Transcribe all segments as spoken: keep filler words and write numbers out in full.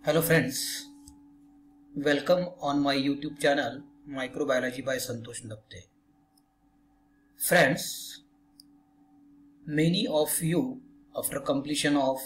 Hello friends, welcome on my YouTube channel Microbiology by Santosh Napte. Friends, many of you after completion of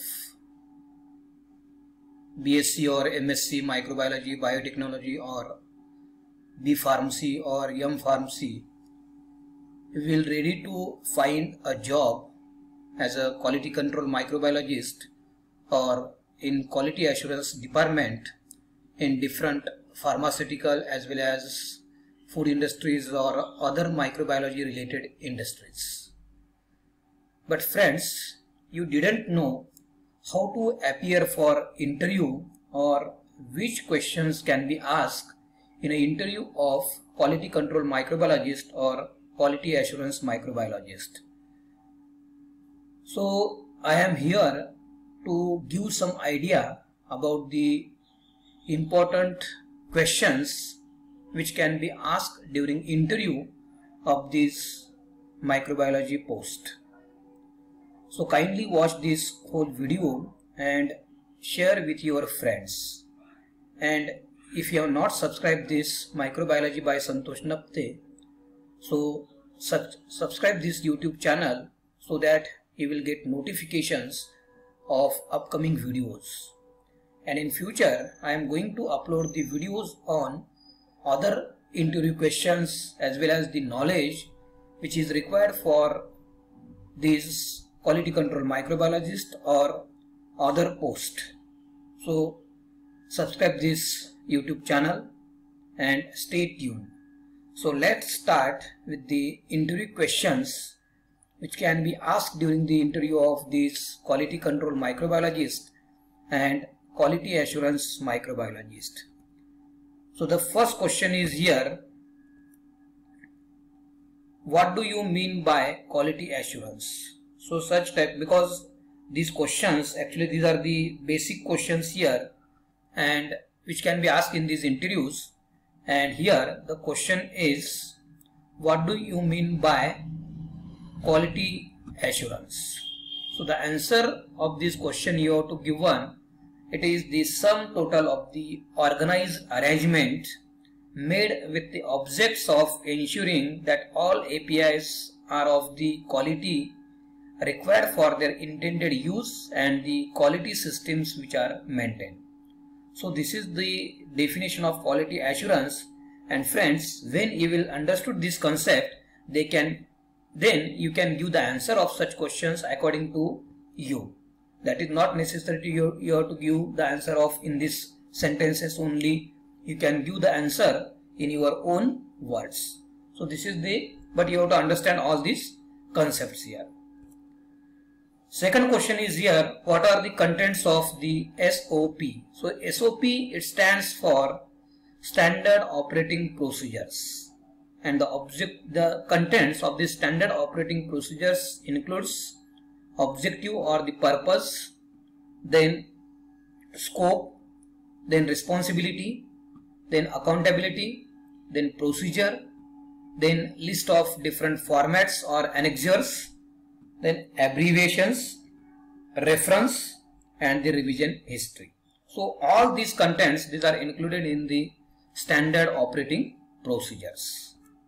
B S c or M S c Microbiology, Biotechnology or B Pharmacy or M Pharmacy will ready to find a job as a quality control microbiologist or in quality assurance department in different pharmaceutical as well as food industries or other microbiology related industries. But friends, you didn't know how to appear for interview or which questions can be asked in an interview of quality control microbiologist or quality assurance microbiologist. So I am here to give some idea about the important questions which can be asked during interview of this microbiology post. So kindly watch this whole video and share with your friends. And if you have not subscribed this Microbiology by Santosh Napte, so sub subscribe this YouTube channel so that you will get notifications of upcoming videos. And in future I am going to upload the videos on other interview questions as well as the knowledge which is required for this quality control microbiologist or other post. So subscribe this YouTube channel and stay tuned. So let's start with the interview questions which can be asked during the interview of this quality control microbiologist and quality assurance microbiologist. So the first question is here, what do you mean by quality assurance? So such type, because these questions actually these are the basic questions here and which can be asked in these interviews, and here the question is, what do you mean by quality assurance? So the answer of this question you have to give one, it is the sum total of the organized arrangement made with the objects of ensuring that all A P Is are of the quality required for their intended use and the quality systems which are maintained. So this is the definition of quality assurance, and friends, when you will understood this concept, they can then you can give the answer of such questions according to you. That is not necessary to you, you have to give the answer of in this sentences only. You can give the answer in your own words. So this is the, but you have to understand all these concepts here. Second question is here, what are the contents of the S O P? So S O P, it stands for Standard Operating Procedures. And the object, the contents of the standard operating procedures includes objective or the purpose, then scope, then responsibility, then accountability, then procedure, then list of different formats or annexures, then abbreviations, reference, and the revision history. So all these contents, these are included in the standard operating procedures.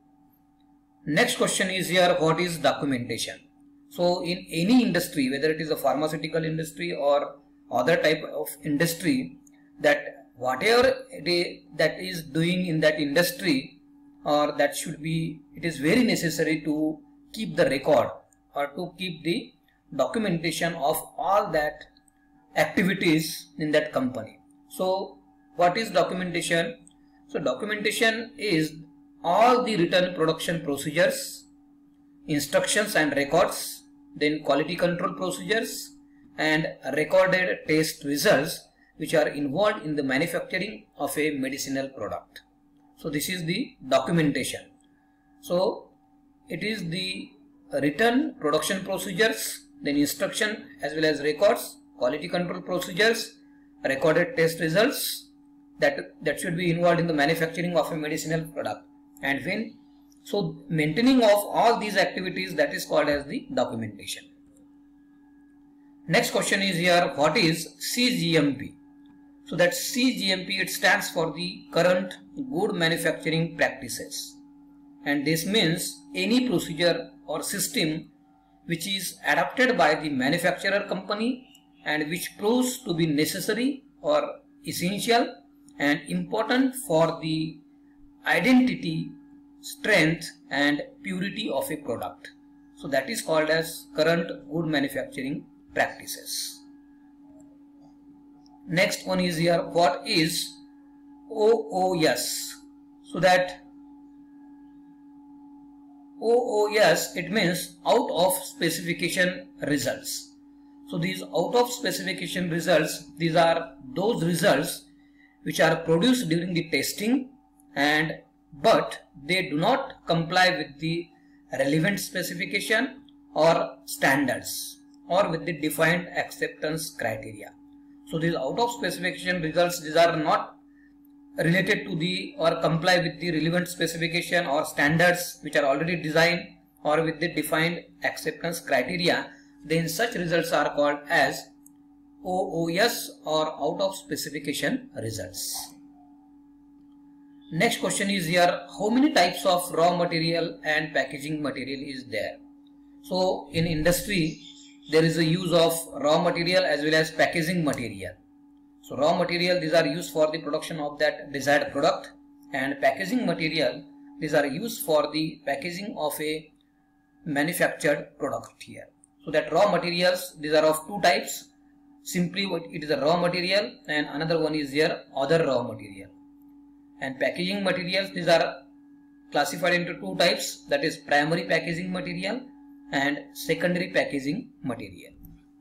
Next question is here, what is documentation? So in any industry, whether it is a pharmaceutical industry or other type of industry, that whatever it is that is doing in that industry, or that should be, it is very necessary to keep the record or to keep the documentation of all that activities in that company. So what is documentation? So documentation is all the written production procedures, instructions and records, then quality control procedures and recorded test results which are involved in the manufacturing of a medicinal product. So this is the documentation. So it is the written production procedures, then instruction as well as records, quality control procedures, recorded test results that, that should be involved in the manufacturing of a medicinal product. And when, so maintaining of all these activities, that is called as the documentation. Next question is here, what is C G M P? So that C G M P, it stands for the current good manufacturing practices, and this means any procedure or system which is adopted by the manufacturer company and which proves to be necessary or essential and important for the identity, strength and purity of a product. So that is called as current good manufacturing practices. Next one is here, what is O O S? So that O O S, it means out of specification results. So these out of specification results, these are those results which are produced during the testing and but they do not comply with the relevant specification or standards or with the defined acceptance criteria. So these out of specification results, these are not related to the or comply with the relevant specification or standards which are already designed or with the defined acceptance criteria. Then such results are called as O O S or out of specification results. Next question is here, how many types of raw material and packaging material is there? So in industry there is a use of raw material as well as packaging material. So raw material, these are used for the production of that desired product, and packaging material, these are used for the packaging of a manufactured product here. So that raw materials, these are of two types. Simply it is a raw material and another one is here other raw material. And packaging materials, these are classified into two types, that is primary packaging material and secondary packaging material.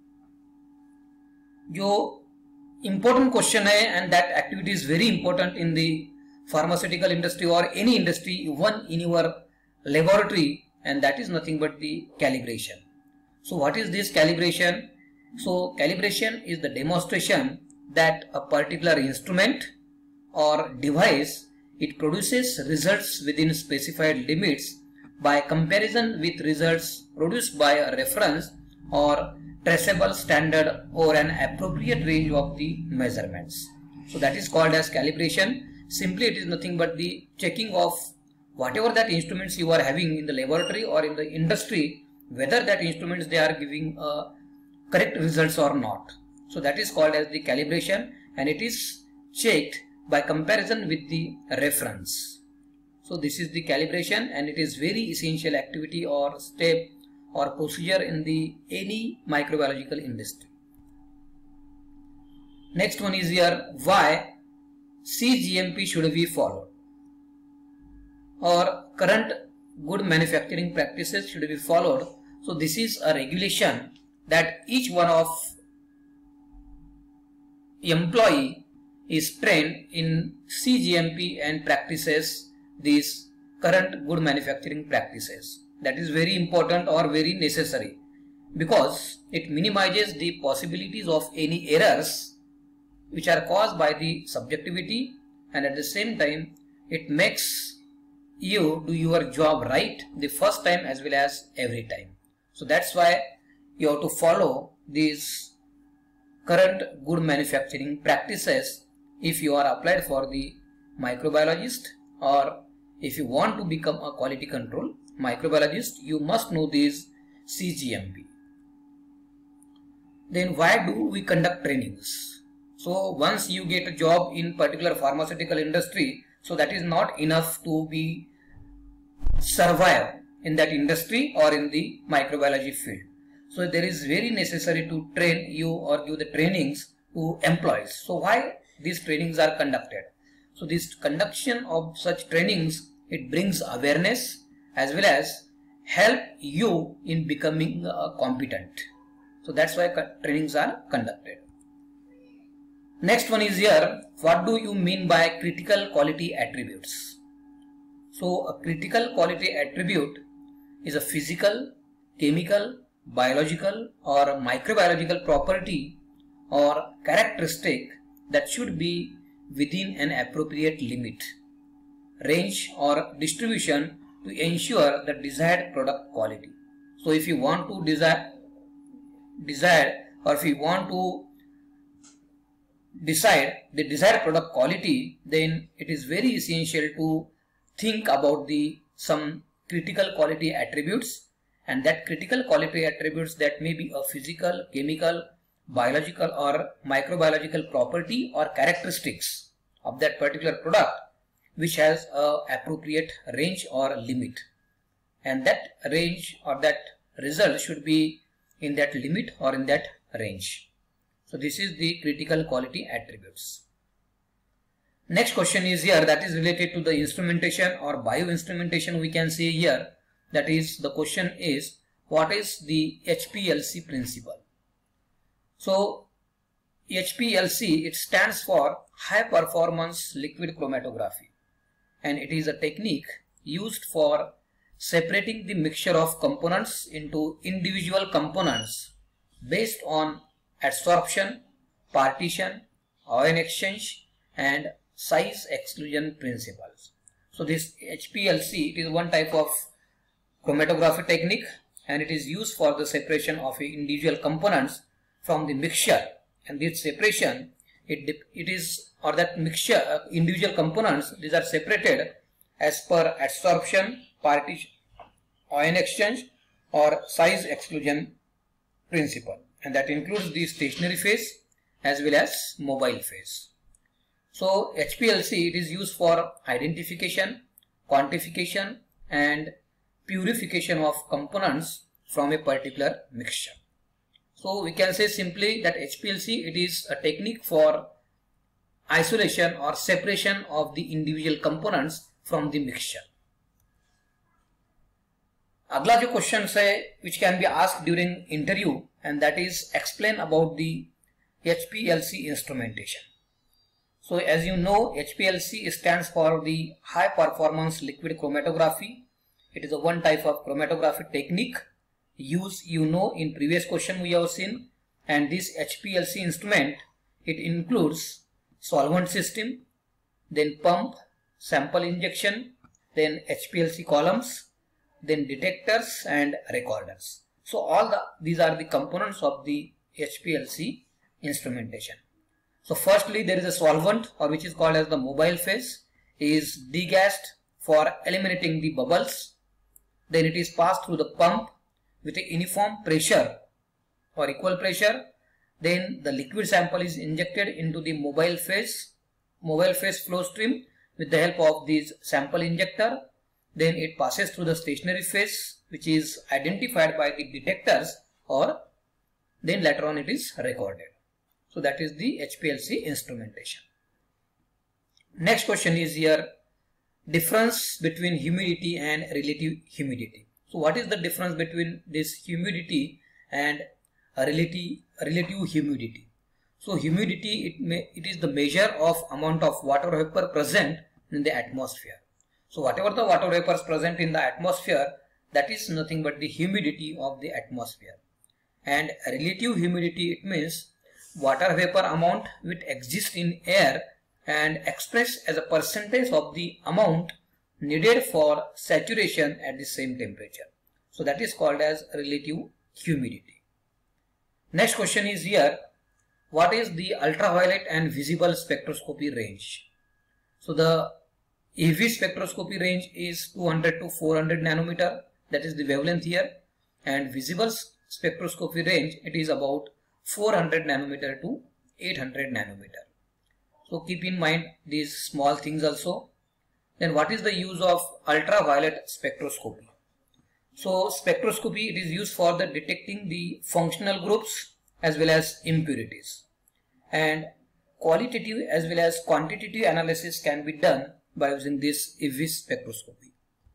जो important question है, and that activity is very important in the pharmaceutical industry or any industry, even in your laboratory, and that is nothing but the calibration. So what is this calibration? So calibration is the demonstration that a particular instrument or device, it produces results within specified limits by comparison with results produced by a reference or traceable standard or an appropriate range of the measurements. So that is called as calibration. Simply it is nothing but the checking of whatever that instruments you are having in the laboratory or in the industry, whether that instruments they are giving uh, correct results or not. So that is called as the calibration, and it is checked by comparison with the reference. So this is the calibration, and it is very essential activity or step or procedure in the any microbiological industry. Next one is here, why C G M P should be followed, or current good manufacturing practices should be followed. So this is a regulation that each one of employee is trained in C G M P and practices these current good manufacturing practices. That is very important or very necessary, because it minimizes the possibilities of any errors which are caused by the subjectivity, and at the same time it makes you do your job right the first time as well as every time. So that's why you have to follow these current good manufacturing practices if you are applied for the microbiologist, or if you want to become a quality control microbiologist, you must know these C G M P. Then why do we conduct trainings? So once you get a job in particular pharmaceutical industry, so that is not enough to be survive in that industry or in the microbiology field. So there is very necessary to train you or give the trainings to employees. So why these trainings are conducted? So this conduction of such trainings, it brings awareness as well as help you in becoming uh, competent. So that's why trainings are conducted. Next one is here, what do you mean by critical quality attributes? So a critical quality attribute is a physical, chemical, biological or microbiological property or characteristic that should be within an appropriate limit, range or distribution to ensure the desired product quality. So if you want to desire, desire or if you want to decide the desired product quality, then it is very essential to think about the some critical quality attributes, and that critical quality attributes that may be a physical, chemical, biological or microbiological property or characteristics of that particular product which has a appropriate range or limit, and that range or that result should be in that limit or in that range. So this is the critical quality attributes. Next question is here, that is related to the instrumentation or bioinstrumentation. We can say here, that is, the question is, what is the H P L C principle? So H P L C, it stands for high performance liquid chromatography, and it is a technique used for separating the mixture of components into individual components based on adsorption, partition, ion exchange and size exclusion principles. So this H P L C, it is one type of chromatography technique, and it is used for the separation of individual components from the mixture, and this separation, it, it is or that mixture uh, individual components, these are separated as per adsorption, partition, ion exchange or size exclusion principle, and that includes the stationary phase as well as mobile phase. So H P L C, it is used for identification, quantification and purification of components from a particular mixture. So we can say simply that H P L C, it is a technique for isolation or separation of the individual components from the mixture. अगला जो question है which can be asked during interview, and that is explain about the H P L C instrumentation. So as you know, H P L C stands for the high performance liquid chromatography. It is a one type of chromatography technique used, you know, in previous question we have seen, and this H P L C instrument, it includes solvent system, then pump, sample injection, then H P L C columns, then detectors and recorders. So all the these are the components of the H P L C instrumentation. So firstly, there is a solvent, or which is called as the mobile phase, is degassed for eliminating the bubbles. Then it is passed through the pump with a uniform pressure or equal pressure. Then the liquid sample is injected into the mobile phase, mobile phase flow stream with the help of this sample injector. Then it passes through the stationary phase, which is identified by the detectors, or then later on it is recorded. So that is the H P L C instrumentation. Next question is here, difference between humidity and relative humidity. So what is the difference between this humidity and a relative relative humidity? So humidity, it may it is the measure of amount of water vapor present in the atmosphere. So whatever the water vapors present in the atmosphere, that is nothing but the humidity of the atmosphere. And relative humidity, it means water vapor amount which exists in air and expressed as a percentage of the amount needed for saturation at the same temperature. So that is called as relative humidity. Next question is here, what is the ultraviolet and visible spectroscopy range? So the U V spectroscopy range is two hundred to four hundred nanometer, that is the wavelength here, and visible spectroscopy range, it is about four hundred nanometer to eight hundred nanometer. So keep in mind these small things also. Then what is the use of ultraviolet spectroscopy? So spectroscopy, it is used for the detecting the functional groups as well as impurities, and qualitative as well as quantitative analysis can be done by using this U V spectroscopy.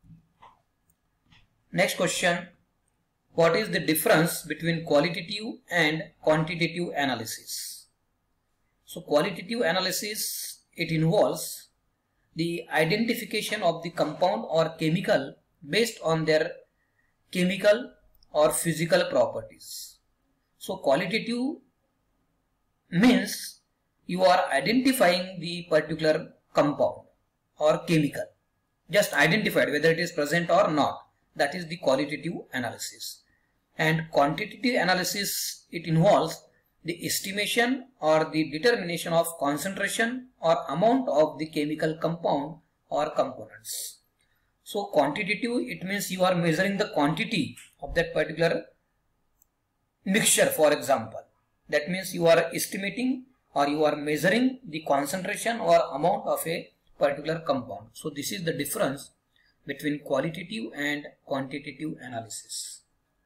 Next question, what is the difference between qualitative and quantitative analysis? So qualitative analysis, it involves the identification of the compound or chemical based on their chemical or physical properties. So qualitative means you are identifying the particular compound or chemical, just identified whether it is present or not. That is the qualitative analysis. And quantitative analysis, it involves the estimation or the determination of concentration or amount of the chemical compound or components. So quantitative, it means you are measuring the quantity of that particular mixture, for example. That means you are estimating or you are measuring the concentration or amount of a particular compound. So this is the difference between qualitative and quantitative analysis.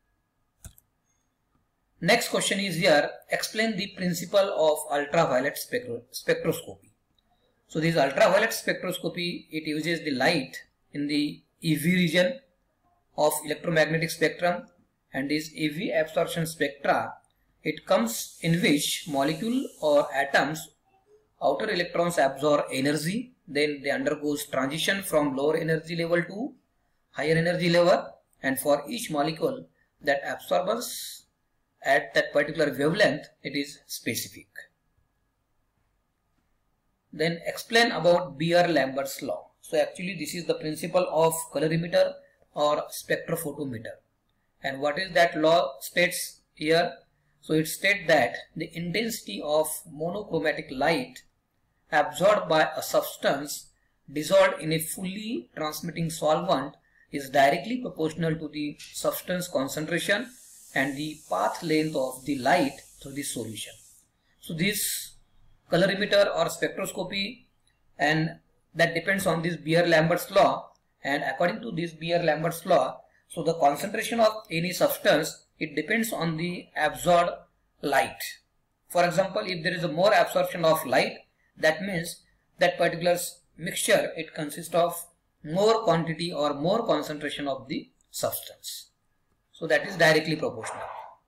Next question is here, explain the principle of ultraviolet spectro spectroscopy. So this ultraviolet spectroscopy, it uses the light in the E V region of electromagnetic spectrum, and this E V absorption spectra, it comes in which molecule or atoms outer electrons absorb energy, then they undergoes transition from lower energy level to higher energy level, and for each molecule that absorbance at that particular wavelength, it is specific. Then explain about Beer-Lambert's law. So actually this is the principle of colorimeter or spectrophotometer. And what is that law states here? So it states that the intensity of monochromatic light absorbed by a substance dissolved in a fully transmitting solvent is directly proportional to the substance concentration and the path length of the light through the solution. So this colorimeter or spectroscopy, and that depends on this Beer-Lambert's law, and according to this Beer-Lambert's law, so the concentration of any substance, it depends on the absorbed light. For example, if there is a more absorption of light, that means that particular mixture, it consists of more quantity or more concentration of the substance. So that is directly proportional.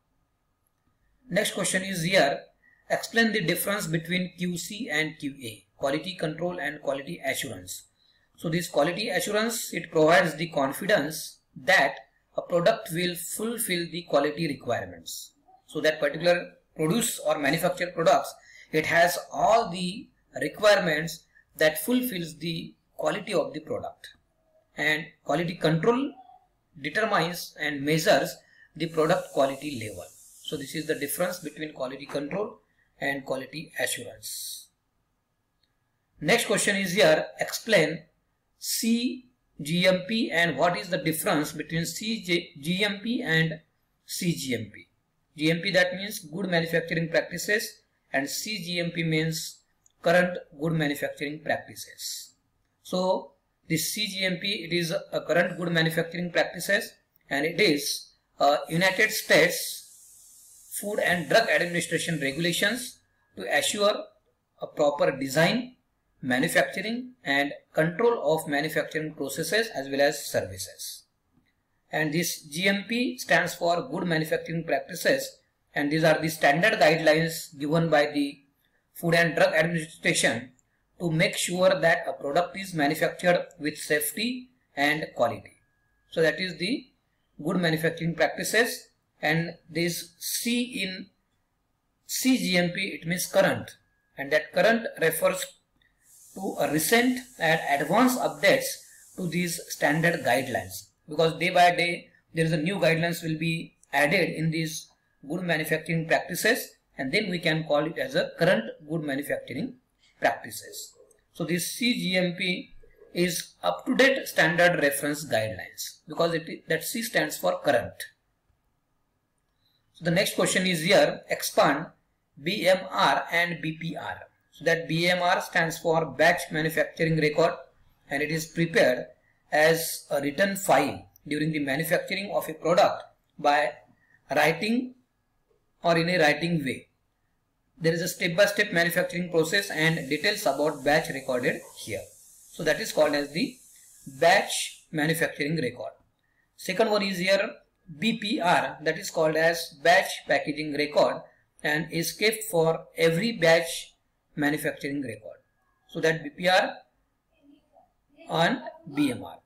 Next question is here, explain the difference between Q C and Q A, quality control and quality assurance. So this quality assurance, it provides the confidence that a product will fulfill the quality requirements. So that particular produce or manufactured products, it has all the requirements that fulfills the quality of the product. And quality control determines and measures the product quality level. So this is the difference between quality control and quality assurance. Next question is here, explain C G M P and what is the difference between C G M P and C G M P. G M P, that means good manufacturing practices, and C G M P means current good manufacturing practices. So this C G M P, it is a current good manufacturing practices, and it is uh, United States Food and Drug Administration regulations to assure a proper design, manufacturing and control of manufacturing processes as well as services. And this G M P stands for good manufacturing practices, and these are the standard guidelines given by the Food and Drug Administration to make sure that a product is manufactured with safety and quality. So that is the good manufacturing practices, and this C in C G M P, it means current, and that current refers to a recent and advanced updates to these standard guidelines, because day by day there is a new guidelines will be added in these good manufacturing practices, and then we can call it as a current good manufacturing practices. So this C G M P is up-to-date standard reference guidelines, because it that C stands for current. So the next question is here, expand B M R and B P R. So that B M R stands for batch manufacturing record, and it is prepared as a written file during the manufacturing of a product by writing or in a writing way. There is a step-by-step manufacturing process and details about batch recorded here. So that is called as the batch manufacturing record. Second one is here B P R, that is called as batch packaging record, and is kept for every batch manufacturing record. So that B P R on B M R.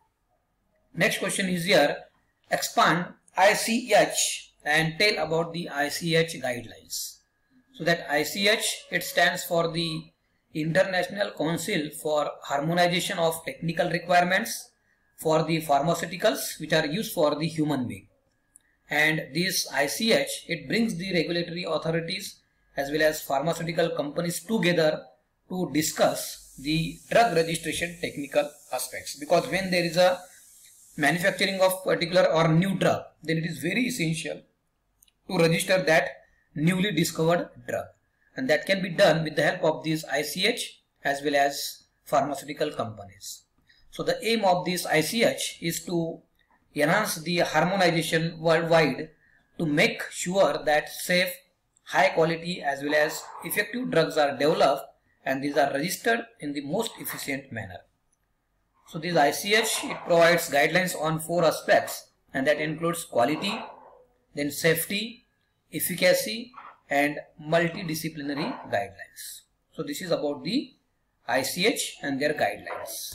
Next question is here, expand I C H and tell about the I C H guidelines. So that I C H, it stands for the International Council for Harmonization of Technical Requirements for the Pharmaceuticals which are used for the human being. and this I C H, it brings the regulatory authorities as well as pharmaceutical companies together to discuss the drug registration technical aspects, because when there is a manufacturing of particular or new drug, then it is very essential to register that newly discovered drug, and that can be done with the help of this I C H as well as pharmaceutical companies. So the aim of this I C H is to enhance the harmonization worldwide to make sure that safe, high quality as well as effective drugs are developed and these are registered in the most efficient manner. So this I C H, it provides guidelines on four aspects, and that includes quality, then safety, efficacy and multidisciplinary guidelines. So this is about the I C H and their guidelines.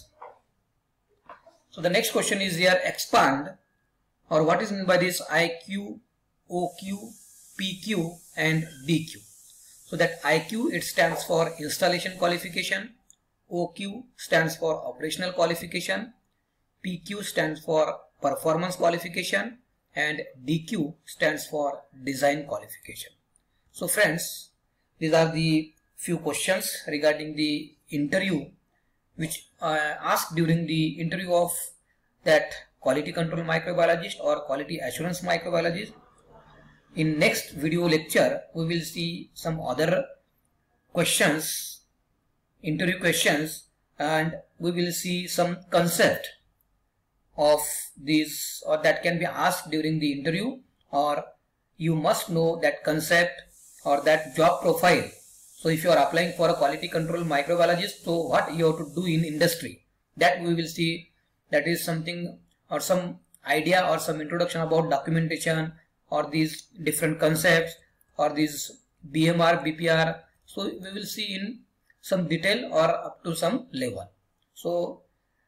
So the next question is here, expand, or what is meant by this I Q, O Q, P Q and D Q. So that I Q, it stands for installation qualification, O Q stands for operational qualification, P Q stands for performance qualification and D Q stands for design qualification. So friends, these are the few questions regarding the interview which uh, asked during the interview of that quality control microbiologist or quality assurance microbiologist. In next video lecture, we will see some other questions, interview questions, and we will see some concept of these or that can be asked during the interview, or you must know that concept or that job profile. So if you are applying for a quality control microbiologist, so what you have to do in industry, that we will see. That is something or some idea or some introduction about documentation or these different concepts or these B M R, B P R. So we will see in some detail or up to some level. So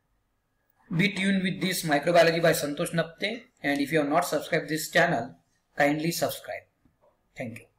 be tuned with this Microbiology by Santosh Napte, and if you have not subscribed this channel, kindly subscribe. Thank you.